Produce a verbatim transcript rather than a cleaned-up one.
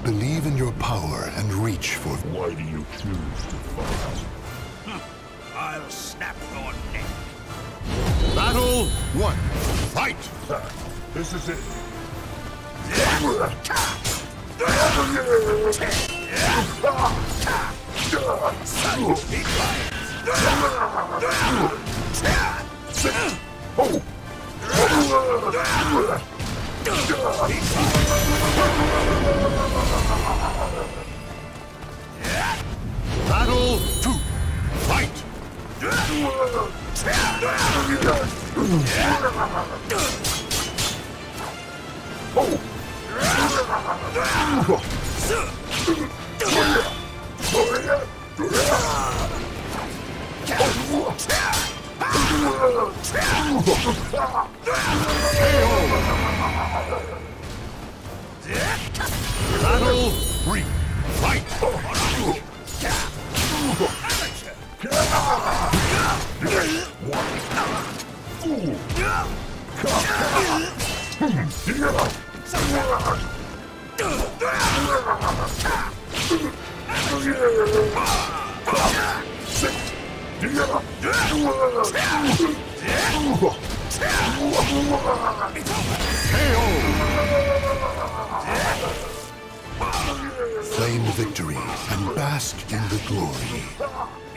Believe in your power and reach for... Why do you choose to fight? I'll snap your neck. Battle one. Fight! This is it. Battle two. Fight! Battle three. Fight! Claim victory and bask in the glory.